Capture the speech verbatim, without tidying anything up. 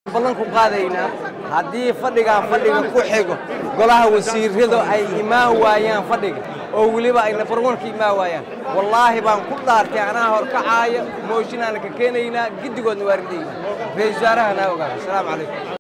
ballan ku qaadayna haddii fadhiga fadhiga ku xigo golaha wasiirradu ay imaan waayaan fadhiga oo waliba ay nafarwanka imaan waayaan wallahi baan ku dhaartay anaa hor kacaayo mooshin aan ka keenaynaa gidigoodna waaridayna ra'iisul wasaaraha na ogaa. Assalaamu calaykum.